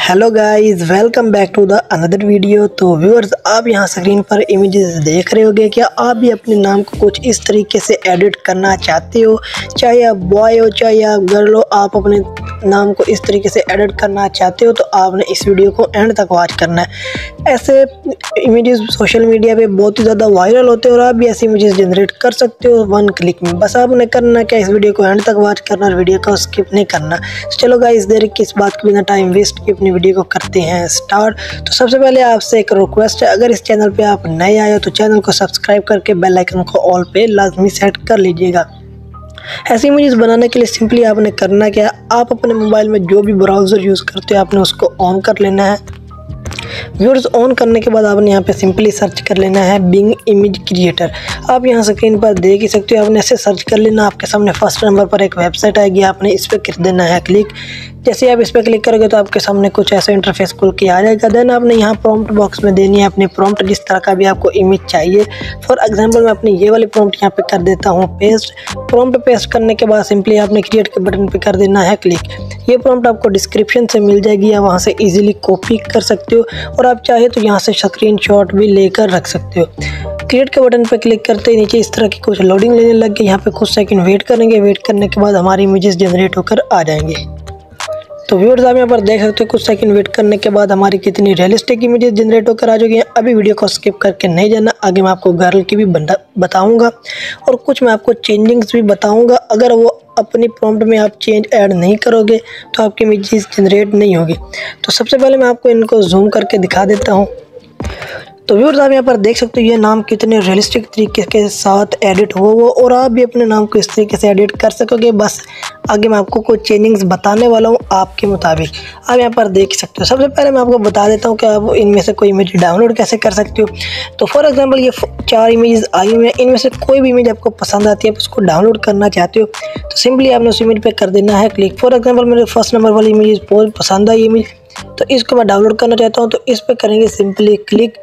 Hello guys, welcome back to the another video. तो viewers, आप यहाँ स्क्रीन पर इमेजेस देख रहे होंगे। क्या आप भी अपने नाम को कुछ इस तरीके से एडिट करना चाहते हो? चाहे आप बॉय हो चाहे आप गर्ल हो, आप अपने नाम को इस तरीके से एडिट करना चाहते हो तो आपने इस वीडियो को एंड तक वॉच करना है। ऐसे इमेजेस सोशल मीडिया पे बहुत ही ज़्यादा वायरल होते हैं और आप भी ऐसे इमेजेस जनरेट कर सकते हो 1 क्लिक में। बस आपने करना क्या, इस वीडियो को एंड तक वॉच करना और वीडियो को स्किप नहीं करना। तो चलो गाइस, देर किस बात के बिना टाइम वेस्ट किए अपनी वीडियो को करते हैं स्टार्ट। तो सबसे पहले आपसे एक रिक्वेस्ट है, अगर इस चैनल पे आप नए आए हो तो चैनल को सब्सक्राइब करके बेल आइकन को ऑल पे लाजमी सेट कर लीजिएगा। ऐसी इमेजेस बनाने के लिए सिंपली आपने करना क्या, आप अपने मोबाइल में जो भी ब्राउज़र यूज़ करते हो आपने उसको ऑन कर लेना है। व्यूअर्स, ऑन करने के बाद आपने यहाँ पे सिंपली सर्च कर लेना है बिंग इमेज क्रिएटर। आप यहाँ स्क्रीन पर देख ही सकते हो, आपने ऐसे सर्च कर लेना। आपके सामने फर्स्ट नंबर पर एक वेबसाइट आएगी, आपने इस पर कर देना है क्लिक। जैसे आप इस पर क्लिक करोगे तो आपके सामने कुछ ऐसा इंटरफेस खुल के आ जाएगा। देन आपने यहाँ प्रॉम्प्ट बॉक्स में देनी है अपनी प्रॉम्प्ट, जिस तरह का भी आपको इमेज चाहिए। फॉर एग्जांपल मैं अपनी ये वाली प्रॉम्प्ट यहाँ पे कर देता हूँ पेस्ट। प्रॉम्प्ट पेस्ट करने के बाद सिंपली आपने क्रिएट के बटन पे कर देना है क्लिक। ये प्रॉम्प्ट आपको डिस्क्रिप्शन से मिल जाएगी, या वहाँ से इजीली कॉपी कर सकते हो और आप चाहे तो यहाँ से स्क्रीनशॉट भी लेकर रख सकते हो। क्रिएट के बटन पर क्लिक करते ही नीचे इस तरह की कुछ लोडिंग लेने लग गई। यहाँ पे कुछ सेकंड वेट करेंगे, वेट करने के बाद हमारी इमेजेस जनरेट होकर आ जाएंगे। तो व्यूअर्स, आप यहाँ पर देख सकते हो कुछ सेकंड वेट करने के बाद हमारी कितनी रियलिस्टिक इमेजेस जनरेट होकर आ चुकी हैं। अभी वीडियो को स्किप करके नहीं जाना, आगे मैं आपको गर्ल की भी बताऊंगा और कुछ मैं आपको चेंजिंग्स भी बताऊंगा। अगर वो अपनी प्रॉम्प्ट में आप चेंज ऐड नहीं करोगे तो आपकी इमेजेस जनरेट नहीं होगी। तो सबसे पहले मैं आपको इनको जूम करके दिखा देता हूँ। तो व्यूअर्स, आप यहाँ पर देख सकते हो ये नाम कितने रियलिस्टिक तरीके के साथ एडिट हुआ वो, और आप भी अपने नाम को इस तरीके से एडिट कर सकोगे। बस आगे मैं आपको कुछ चेंजिंग्स बताने वाला हूँ आपके मुताबिक। आप यहाँ पर देख सकते हो। सबसे पहले मैं आपको बता देता हूँ कि आप इनमें से कोई इमेज डाउनलोड कैसे कर सकते हो। तो फॉर एग्जाम्पल ये 4 इमेज आई हुई हैं, इनमें से कोई भी इमेज आपको पसंद आती है, आप उसको डाउनलोड करना चाहते हो तो सिंपली आपने उस इमेज पर कर देना है क्लिक। फॉर एग्जाम्पल मेरे फर्स्ट नंबर वाली इमेज बहुत पसंद आई इमेज, तो इसको मैं डाउनलोड करना चाहता हूँ। तो इस पर करेंगे सिंपली क्लिक।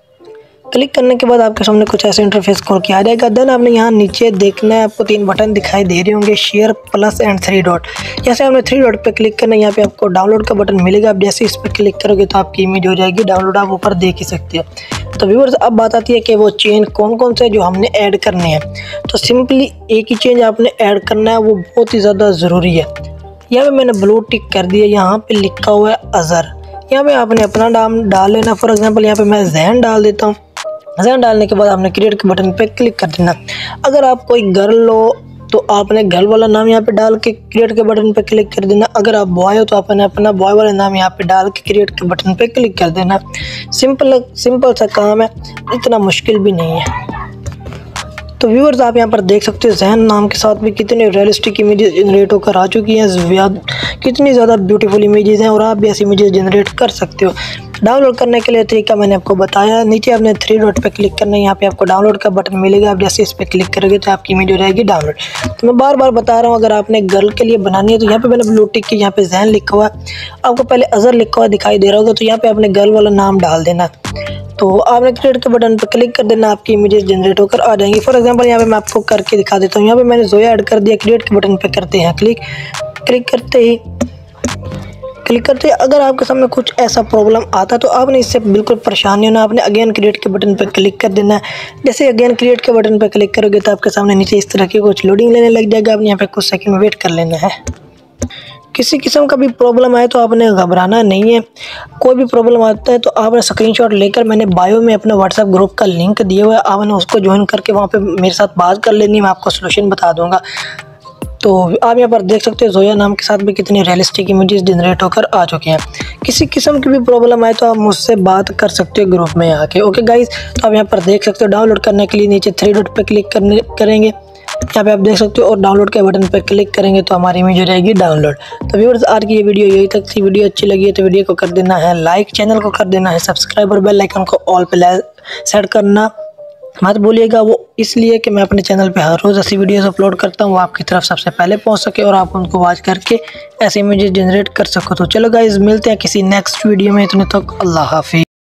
क्लिक करने के बाद आपके सामने कुछ ऐसे इंटरफेस खोल के आ जाएगा। देन आपने यहाँ नीचे देखना है, आपको 3 बटन दिखाई दे रहे होंगे, शेयर, प्लस एंड 3 डॉट। जैसे आपने 3 डॉट पे क्लिक करना है, यहाँ पे आपको डाउनलोड का बटन मिलेगा। आप जैसे इस पर क्लिक करोगे तो आपकी इमेज हो जाएगी डाउनलोड, आप ऊपर देख ही सकते हो। तो व्यूअर्स, अब बात आती है कि वो चेंज कौन कौन से जो हमने ऐड करने हैं। तो सिंपली एक ही चेंज आपने ऐड करना है, वो बहुत ही ज़्यादा ज़रूरी है। यहाँ पे मैंने ब्लू टिक कर दिया, यहाँ पे लिखा हुआ है अज़हर। यहाँ पे आपने अपना नाम डाल लेना। फॉर एग्जाम्पल यहाँ पे मैं जैन डाल देता हूँ। जैन डालने के बाद आपने क्रिएट के बटन पे क्लिक कर देना। अगर आप कोई गर्ल हो तो आपने गर्ल वाला नाम यहाँ पे डाल के क्रिएट के बटन पे क्लिक कर देना। अगर आप बॉय हो तो आपने अपना बॉय वाला नाम यहाँ पे डाल के क्रिएट के बटन पे क्लिक कर देना। सिंपल सा काम है, इतना मुश्किल भी नहीं है। तो व्यूअर्स, आप यहाँ पर देख सकते हो जैन नाम के साथ भी कितने रियलिस्टिक इमेजेस जनरेट होकर आ चुकी हैं। कितनी ज़्यादा ब्यूटीफुल इमेजेस हैं और आप भी ऐसी इमेजेस जनरेट कर सकते हो। डाउनलोड करने के लिए तरीका मैंने आपको बताया। नीचे आपने 3 डॉट पे क्लिक करना है, यहाँ पे आपको डाउनलोड का बटन मिलेगा। आप जैसे इस पर क्लिक करोगे तो आपकी इमेज हो जाएगी डाउनलोड। तो मैं बार बार बता रहा हूँ, अगर आपने गर्ल के लिए बनानी है तो यहाँ पे मैंने ब्लू टिक की, यहाँ पे जैन लिखा हुआ है, आपको पहले अज़हर लिखा हुआ दिखाई दे रहा होगा, तो यहाँ पे आपने गर्ल वाला नाम डाल देना। तो आपने क्रिएट के बटन पर क्लिक कर देना, आपकी इमेजेस जनरेट होकर आ जाएंगी। फॉर एग्जांपल यहाँ पे मैं आपको करके दिखा देता हूँ। यहाँ पे मैंने जोया ऐड कर दिया, क्रिएट के बटन पे करते हैं क्लिक। क्लिक करते ही अगर आपके सामने कुछ ऐसा प्रॉब्लम आता तो आपने इससे बिल्कुल परेशान नहीं होना। आपने अगेन क्रिएट के बटन पर क्लिक कर देना है। जैसे अगेन क्रिएट के बटन पर क्लिक करोगे तो आपके सामने नीचे इस तरह की कुछ लोडिंग लेने लग जाएगा। आपने यहाँ पे कुछ सेकंड वेट कर लेना है। किसी किस्म का भी प्रॉब्लम आए तो आपने घबराना नहीं है। कोई भी प्रॉब्लम आता है तो आपने स्क्रीनशॉट लेकर, मैंने बायो में अपना व्हाट्सएप ग्रुप का लिंक दिया हुआ है, आपने उसको ज्वाइन करके वहाँ पे मेरे साथ बात कर लेनी है, मैं आपको सोल्यूशन बता दूंगा। तो आप यहाँ पर देख सकते हो जोया नाम के साथ भी कितनी रियलिस्टिक इमेजेस जनरेट होकर आ चुके हैं। किसी किस्म की भी प्रॉब्लम आए तो आप मुझसे बात कर सकते हो ग्रुप में आके। ओके गाइस, तो आप यहाँ पर देख सकते हो डाउनलोड करने के लिए नीचे 3 डॉट पे क्लिक करेंगे, यहाँ पे आप देख सकते हो, और डाउनलोड के बटन पर क्लिक करेंगे तो हमारी इमेज हो जाएगी डाउनलोड। तो व्यूअर्स, आज की ये वीडियो यही तक थी। वीडियो अच्छी लगी है तो वीडियो को कर देना है लाइक, चैनल को कर देना है सब्सक्राइब और बेल आइकन को ऑल पे सेट करना मत भूलिएगा। वो इसलिए कि मैं अपने चैनल पे हर रोज़ ऐसी वीडियोस अपलोड करता हूँ, वो आपकी तरफ सबसे पहले पहुँच सके और आप उनको वॉच करके ऐसे इमेजेस जनरेट कर सको। तो चलो गाइस, मिलते हैं किसी नेक्स्ट वीडियो में। इतने तक अल्लाह हाफिज़।